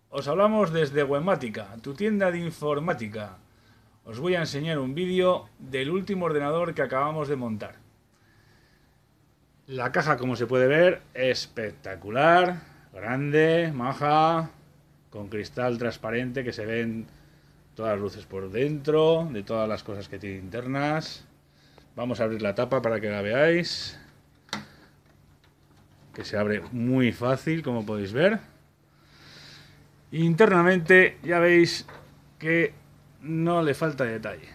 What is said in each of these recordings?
Os hablamos desde Webmática, tu tienda de informática. Os voy a enseñar un vídeo del último ordenador que acabamos de montar. La caja, como se puede ver, espectacular, grande, maja, con cristal transparente que se ven todas las luces por dentro, de todas las cosas que tiene internas. Vamos a abrir la tapa para que la veáis, que se abre muy fácil, como podéis ver. Internamente ya veis que no le falta detalle.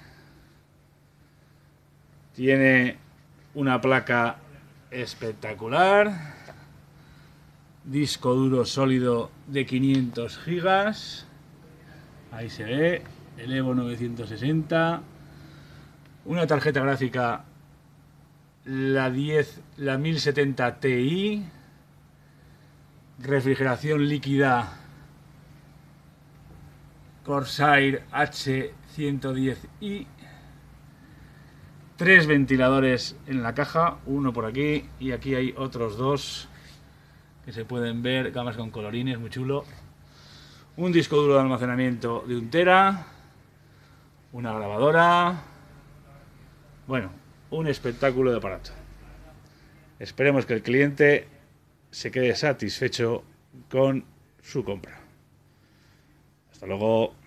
Tiene una placa espectacular, disco duro sólido de 500 gigas, ahí se ve, el Evo 960, una tarjeta gráfica, la 1070 Ti, refrigeración líquida Corsair H110i, 3 ventiladores en la caja, uno por aquí y aquí hay otros dos que se pueden ver, gamas con colorines, muy chulo. Un disco duro de almacenamiento de 1 tera, una grabadora, bueno, un espectáculo de aparato. Esperemos que el cliente se quede satisfecho con su compra. Hasta luego.